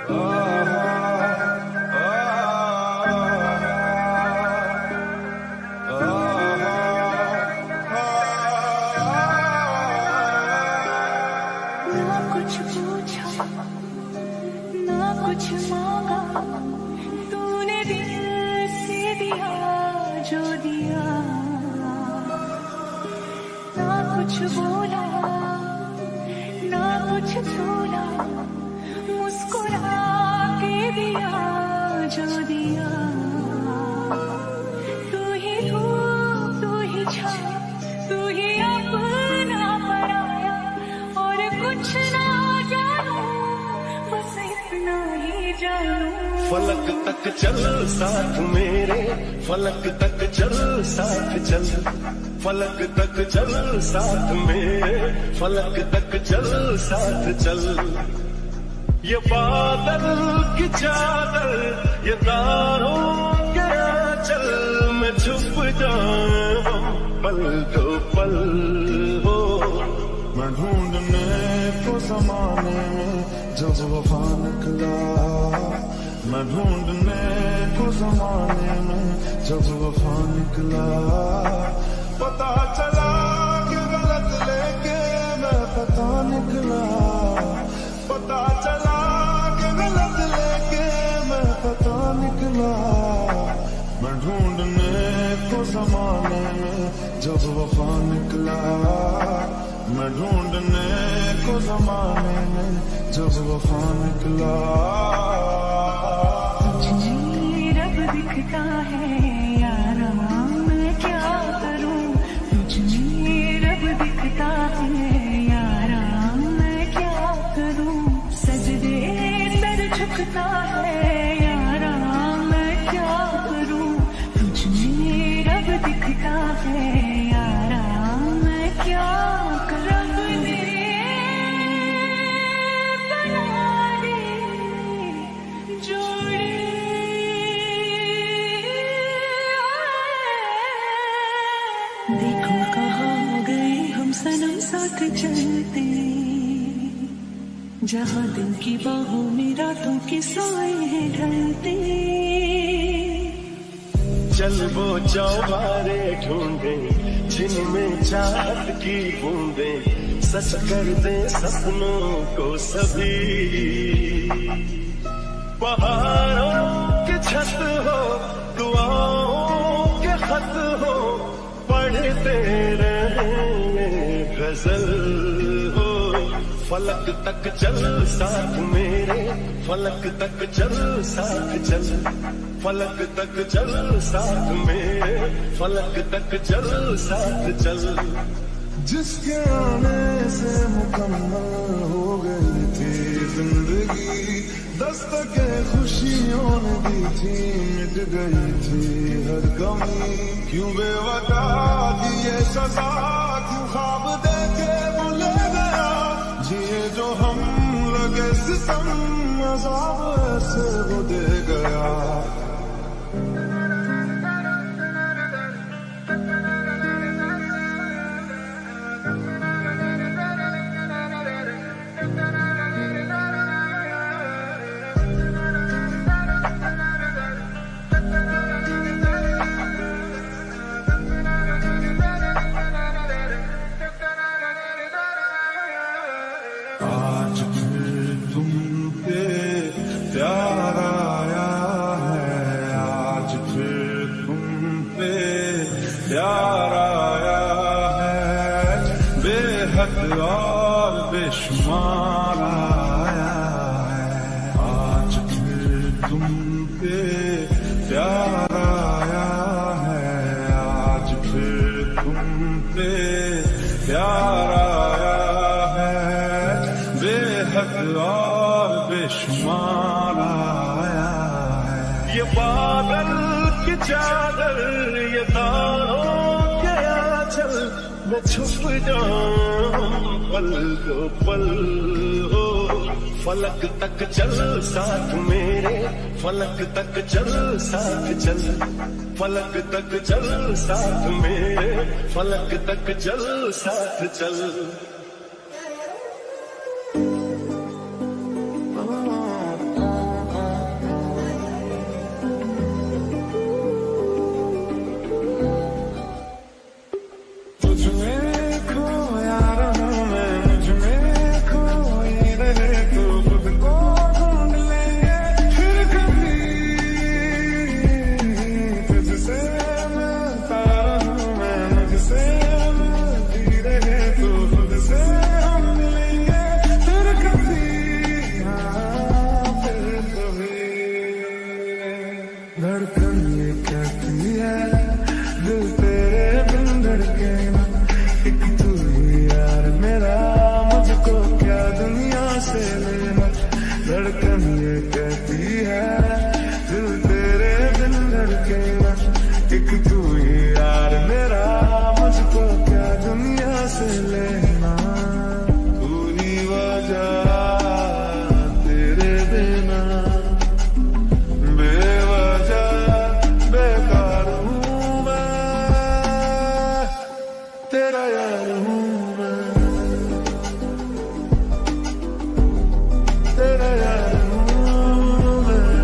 कुछ मांगा तूने दिल से दिया जो दिया, ना कुछ बोला ना कुछ बोला, मुस्कुरा के दिया जो दिया। तू ही धूप तू ही छाया, तू ही अपना पराया, और कुछ ना जानू बस इतना ही जानू। फलक तक चल साथ मेरे, फलक तक चल साथ चल, फलक तक चल साथ मेरे, फलक तक चल साथ चल। ये बादल की चादर, ये तारों के आंचल में छुप जाऊं पल दो पल हो। मैं ढूंढने को ज़माने में जब वफा निकला, मैं ढूंढने को ज़माने में जब वफा निकला। पता चला कि गलत लेके मैं पता निकला, पता चला कि गलत लेके मैं पता निकला। मैं ढूंढने को ज़माने में जब वफा निकला, मैं ढूंढने को ज़माने में जब वफा निकला। तुझे रब दिखता है यारा मैं क्या करूं, तुझे रब दिखता है यारा मैं क्या करूं। सजदे सर झुकता है यारा मैं क्या करूं, तुझे रब दिखता है यारा मैं क्या करूं। देखो कहाँ गए हम सनम साथ चलते, जहाँ दिन की बाहों में रातों के साए हैं ढलते। चल वो चौबारे ढूंढे जिनमें चाहत की बूंदे, सच कर दे सपनों को सभी। पहाड़ों की छत हो, दुआओं के खत हो, पढ़ते रहे गजल हो। फलक तक चल साथ मेरे, फलक तक चल साथ चल, फलक तक चल साथ मेरे, फलक तक चल साथ चल। जिसके आने से मुकम्मल हो गई थी जिंदगी, दस्तके खुशियों ने दी थी, मिट गई थी हर कमी। क्यों बेवफा दिए सजा, क्यों ख्वाब देखे भूले गया, जिए जो हम लगे सितम, अज़ाब ऐसे वो दे गया। आज फिर तुम पे प्यार आया है, आज फिर तुम पे प्यार आया है, बेहद और बेशुमार आया है। आज फिर तुम पे प्यार आया है, आज फिर तुम पे प्यार आया है, बेहद और बेशुमार आया है। ये बादल की चादर, ये तारों के आंचल में छुप जाऊं पल दो पल हो। फलक तक चल साथ मेरे, फलक तक चल साथ चल, फलक तक चल साथ मेरे, फलक तक चल साथ चल। धड़कन ये कहती है दिल तेरे बिन धड़के ना, एक तू ही यार मेरा, मुझको क्या दुनिया से लेना, तू ही वजह तेरे बिना बेवजह बेकार हूँ मैं, तेरा यार हूँ मैं, तेरा यार हूँ मैं।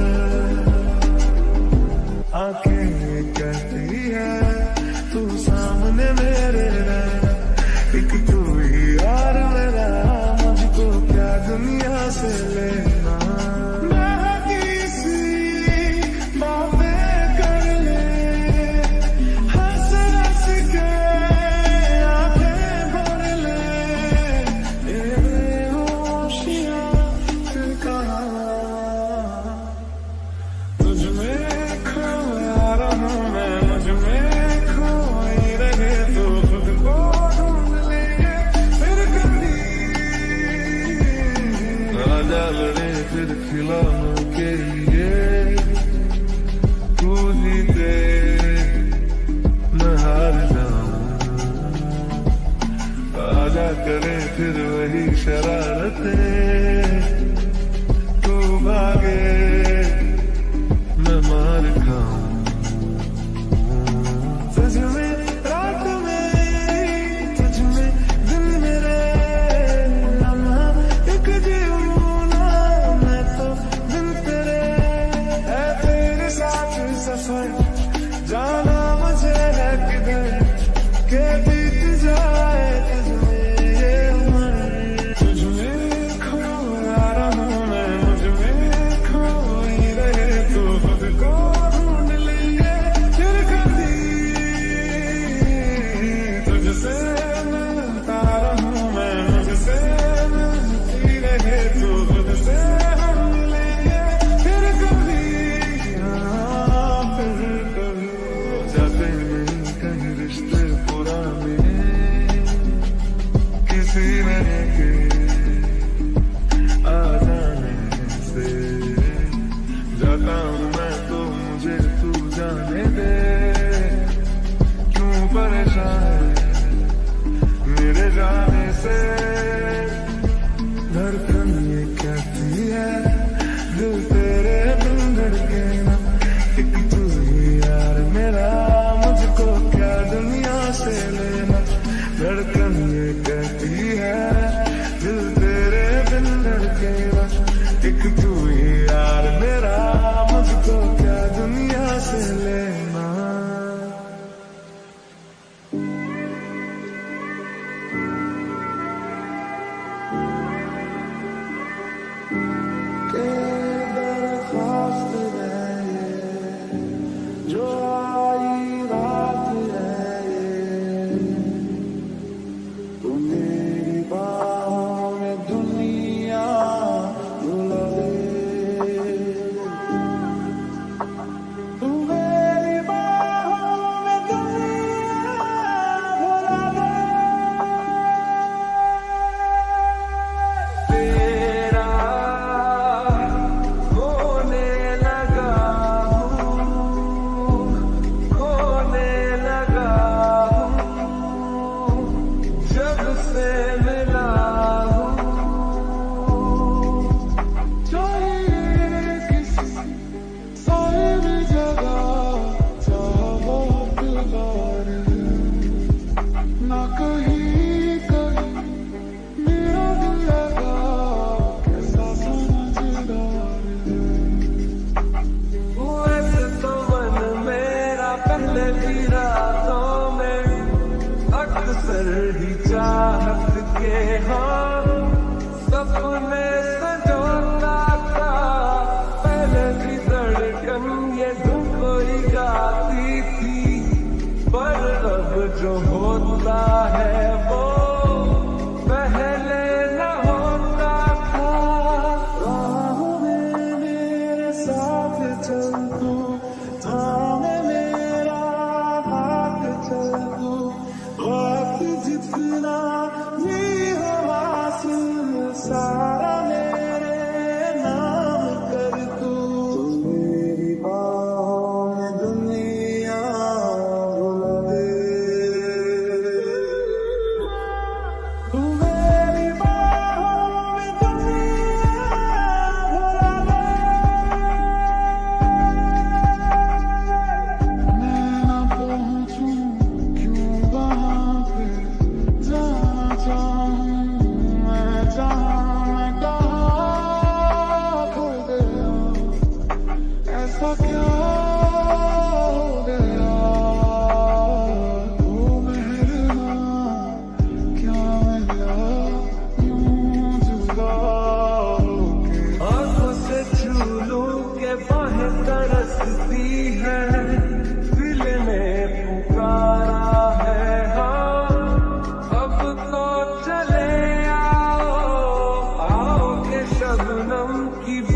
आंखें कहती है तू सामने मेरे रहना, एक तू ही यार मेरा, मुझको क्या दुनिया से लेना, मैं किसी बातें कर ले, हंस हंस के आंखें भर ले, ये बेहोशियां फिर कहाँ, तुझ में खोया रहूं मैं, मुझ में खोई रहे तो खुद को ढूंढ लेंगे फिर कभी, राजा लड़े फिर खिलौनों के लिए, तू जीते मैं हार जाऊं, राजा करे फिर वही शरारतें, तू भागे मैं मार खाऊं, तुझ में रात मेरी, तुझ में दिन मेरे, लम्हा एक जीऊं ना मैं तो दिन तेरे, है तेरे साथ सफर, जाना मुझे है किधर, के बीत जाए तुझ में ये उम्र, तुझ में खोया रहूं मैं, मुझ में खोई रहे तो खुद को ढूंढ लेंगे फिर कभी, तुझसे मिलता रहूं मैं, मुझसे मिलती रहे तो खुद से हम मिलेंगे फिर कभी, हाँ फिर कभी, जाते नहीं कहीं रिश्ते पुराने किसी नए के आ जाने से, जाता हूँ मैं तो मुझे तू जाने दे, क्यों परेशान मेरे जाने से, धड़कन ये कहती है दिल तेरे बिन धड़के ना, एक तू ही यार मेरा, मुझको क्या दुनिया से लेना, धड़कन ये कहती है दिल तेरे बिन धड़के ना, एक तू ही यार मेरा, मुझको क्या दुनिया से लेना। के दरख्वास्त है ये, जो आई रात है ये, तू मेरी बाहों में दुनिया भुला दे।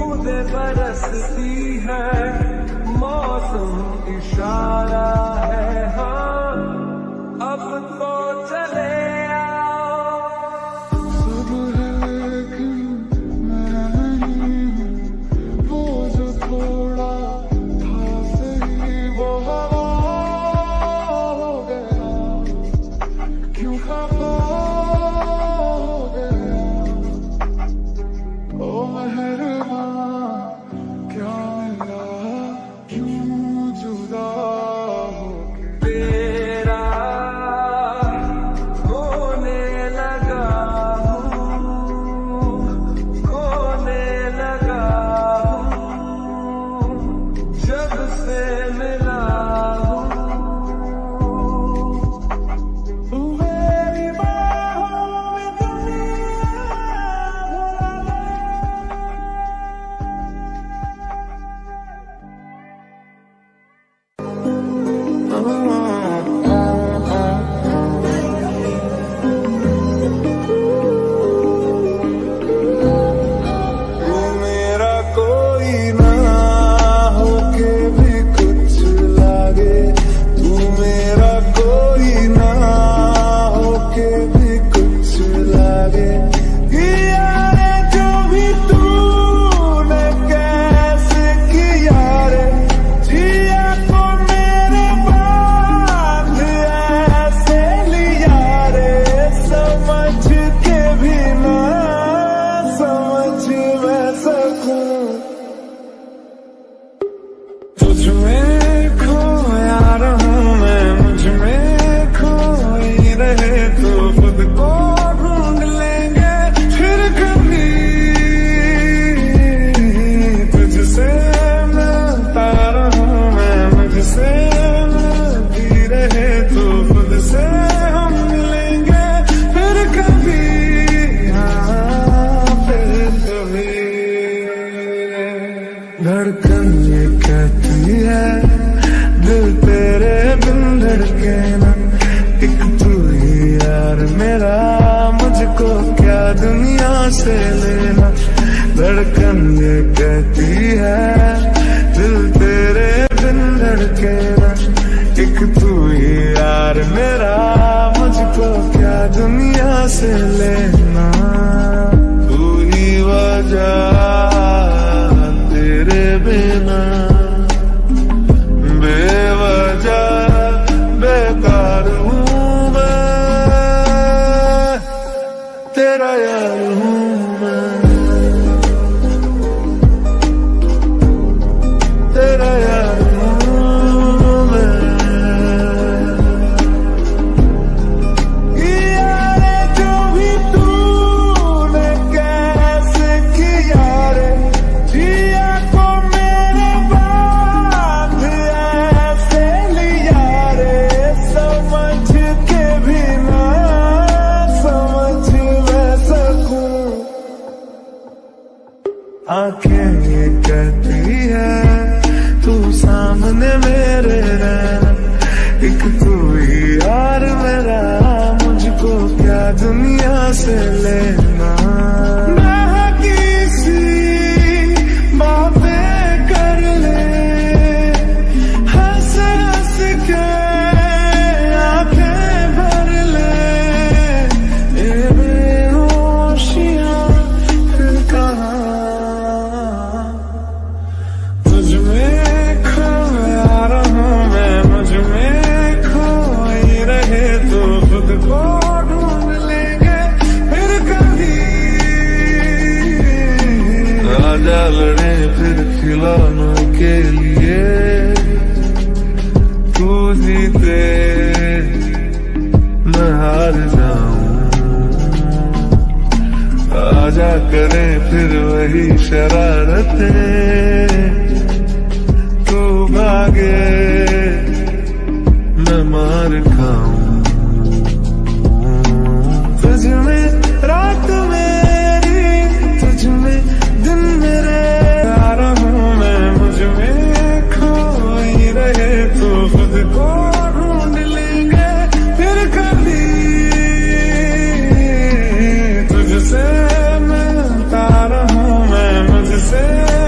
बूंदे बरसती है, मौसम इशारा है, हाँ अब तो चले आओ। सुबह लेकिन मैं नहीं हूँ, वो जो थोड़ा था सही वो हवा हो गया, क्यों खफा हो गया। ओ मेहरबान क्या मिला, क्यों जुदा हो तेरा खोने लगा हूँ, खोने लगा हूँ, जब से मिला हूँ। मेरी बाहों में दुनिया तू मेरा कोई ना होके भी कुछ लागे, तू मेरा कोई ना होके भी कुछ लागे। यारे जो भी तूने कैसे किया रे, जिया को मेरे बांध ऐसे लिया रे, समझ के भी ना समझ मैं सकूं। तुझ में खोया रहूं मैं, मुझ में खोई रहे तो खुद को ढूंढ लेंगे फिर कभी। तुझसे मिलता रहूं मैं, मुझसे मिलती रहे तो खुद से हम मिलेंगे फिर कभी, हाँ फिर कभी। धड़कन ये कहती है दिल तेरे बिन धड़के ना, एक तू ही यार मेरा, मुझको क्या दुनिया से लेना। धड़कन ये कहती है दिल तेरे बिन धड़के ना, एक तू ही यार मेरा, मुझको क्या दुनिया से लेना। तू ही वजह तेरे बिना बेवजह बेकार हूँ मैं, तेरा यार हूँ मैं, तेरा यार हूँ मैं। यारे जो भी तूने कैसे किया रे, जिया को मेरे बांध ऐसे लिया रे, समझ के भी ना समझ मैं सकूं। आंखें ये कहती है तू सामने मेरे रहना, एक तू ही यार मेरा, मुझको क्या दुनिया से लेना। मैं किसी बातें कर ले, हंस हंस के आंखें भर ले, ये बेहोशियां फिर कहाँ। तुझ में खोया रहूं मैं, मुझ में खोई रहे तो खुद को ढूंढ लेंगे फिर कभी। आजा लड़े फिर खिलौनों के लिए, तू जीते मैं हार जाऊं। आजा करे फिर वही शरारतें, तू भागे मैं मार खाऊं। तुझ में रात मेरी, तुझ में दिन मेरे, यार हूँ मैं, मुझ में खोई रहे तो खुद को ढूंढ लेंगे फिर कभी। तुझसे मिलता रहूं मैं, मुझसे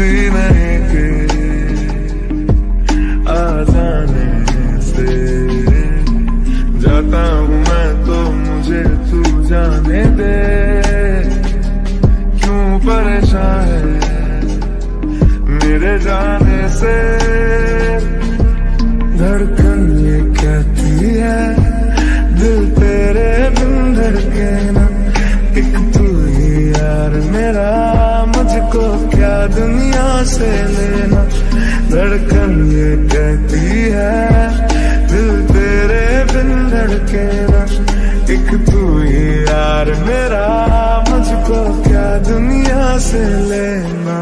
सीने के आ जाने से जाता हूँ मैं तो मुझे तू जाने दे। क्यों परेशान है मेरे जाने से, धड़कन ये कहती है दिल तेरे बिन धड़के ना, एक तू ही यार मेरा, मुझको क्या दुनिया से लेना। धड़कन ये कहती है दिल तेरे बिन धड़के ना, एक तू ही यार मेरा, मुझको क्या दुनिया से लेना।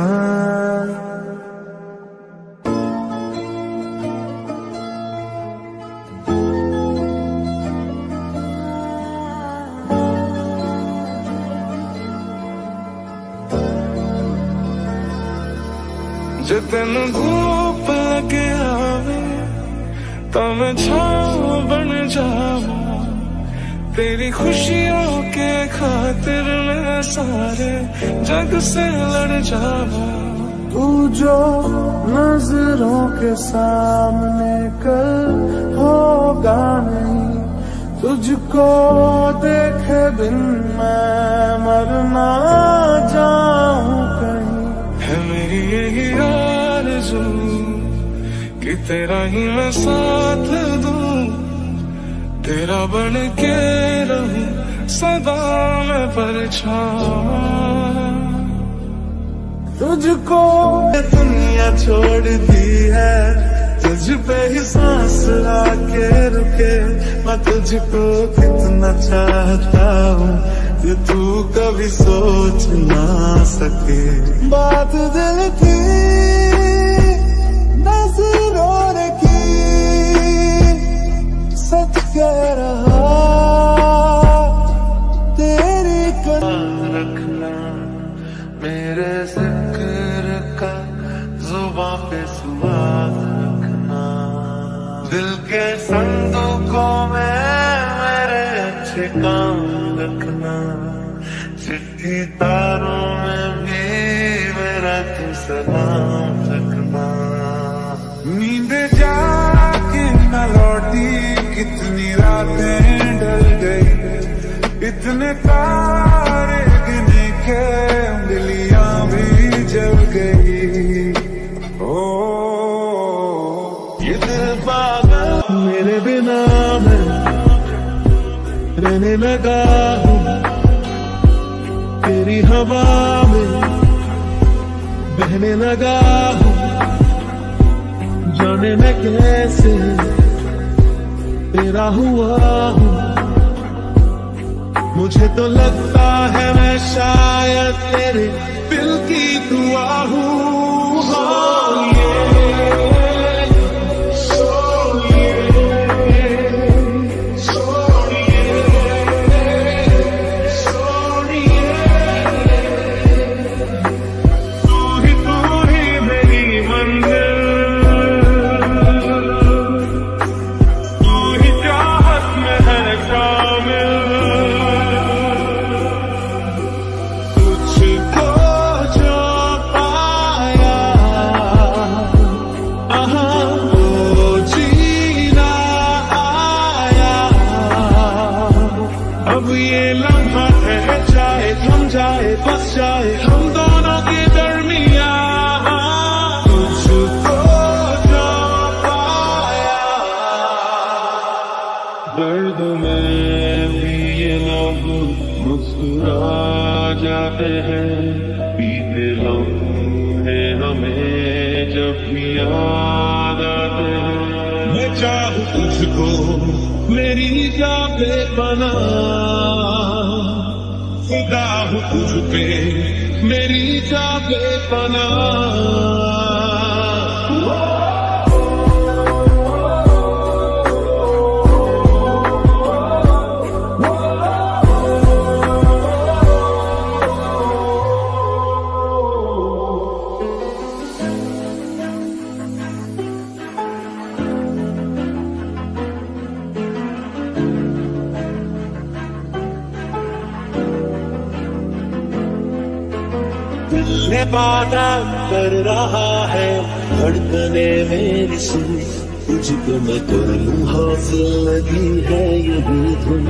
जे तेन धूप लगे आवे तो मैं छाँव बन जावा, तेरी खुशियों के खातिर मैं सारे जग से लड़ जावा। तू जो नजरों के सामने कल होगा नहीं, तुझको देखे बिन मैं मर ना जाऊं कहीं। है मेरी यही आरज़ू कि तेरा ही मैं साथ दूं, तेरा बन के रहूं सदा मैं परछावां। तुझको दुनिया छोड़ दी है, तुझ पे ही सांस आके रुके। मैं तुझको कितना चाहता हूँ कि तू कभी सोच ना सके। बात दिल की नजरों ने की, सच कह रहा तेरी रखना, मेरे जिक्र का जुबां पे सुवाद रखना। दिल के संदूकों में मेरे अच्छे काम रखना, चिट्ठी तारों में भी मेरा तू सलाम रखना। नींद जाके न लौटी कितनी रातें ढल गई, इतने तारे गिने के उंगलियां भी जल गई। ओ ये दिल पागल मेरे बिना मैं रहने लगा हूँ, तेरी हवा में बहने लगा हूँ। जाने मैं कैसे तेरा हुआ हूँ, मुझे तो लगता है मैं शायद तेरे दिल की दुआ हूँ। अब ये लम्हा ठहर जाए, थम जाए, बस जाए हम दोनों के दरमियां। तुझको जो पाया, दर्द में भी ये लोग मुस्कुरा जाते हैं। बीते लम्हे हमें जब भी याद आते हैं। मैं चाहूँ तुझको मेरी जाबे बना, खुदा हूँ तुझ पे मेरी जाबे बना। इबादत कर रहा है धड़कने मेरी सुन, तुझको मैं कर लूं हासिल लगी है यही धुन।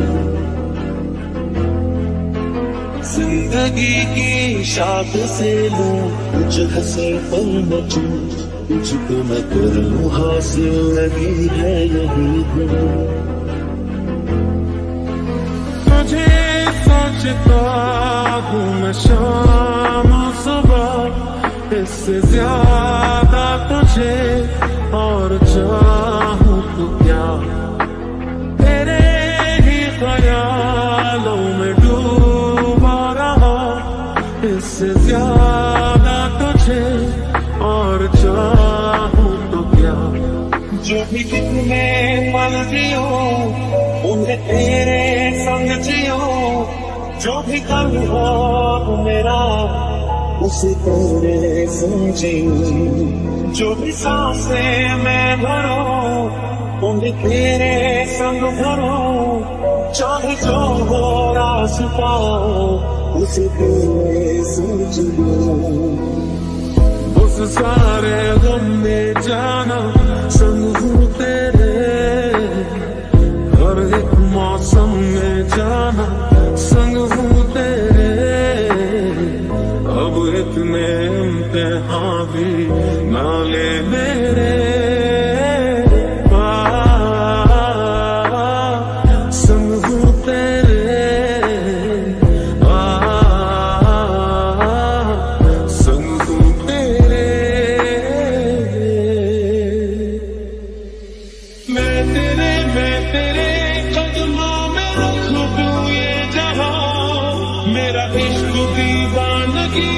जिंदगी की शाद से लूं कुछ हंसे पल न चूं, तुझको मैं कर लूं हासिल लगी है यही धुन। तुझे सोचता हूँ मैं शाम सुबह, इससे ज्यादा तुझे और चाहूँ तो क्या। तेरे ही ख्यालों में डूबा रहा, इससे ज्यादा तुझे और चाहूँ तो क्या। जो भी कितने पल जियो उन्हें तेरे संग जियो, जो भी कल हो मेरा उसे तेरे संग जियो। जो भी सांसें मैं भरूं उन्हें तेरे संग भरूं, चाहे जो हो रास्ता उसे तेरे संग जियो। उस सारे गम में जाना संग हूँ तेरे, हर एक मौसम में जाना संग हूँ तेरे। अब इतने इम्तिहान भी ना ले मेरे, संग हूँ तेरे, संग हूँ तेरे। मैं तेरे कदमों में रख दूं ये जहां, मेरा इश्क दीवानगी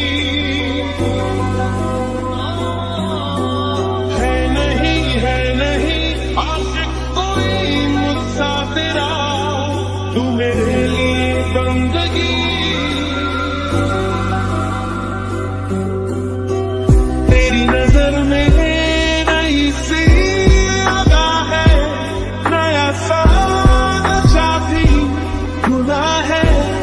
है नहीं आशिक कोई मुझसा तेरा, तू मेरे लिए बंदगी। तेरी नजर में नई सी अदा है, नया सा नशा भी खुला है।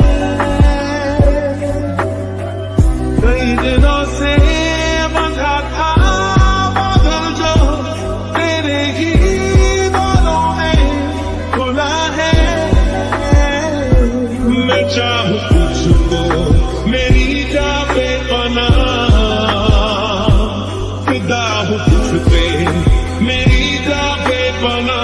कई दिनों से बंधा था बादल जो तेरे ही बालों में खुला है। मैं चाहूँ तुझको मेरी जाबे बना, फिदा हूँ तुझ पे मेरी जाबे बना।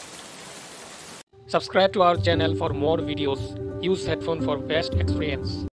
Subscribe to our channel for more videos. Use headphone for best experience.